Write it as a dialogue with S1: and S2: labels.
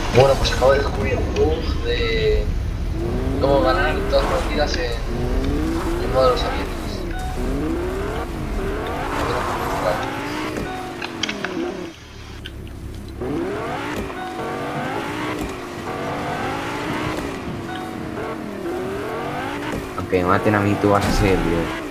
S1: Bueno, pues acabo de descubrir un bug de cómo ganar todas las partidas en modo de los aviones. Vale.
S2: Aunque me maten a mí, tú vas a ser el líder.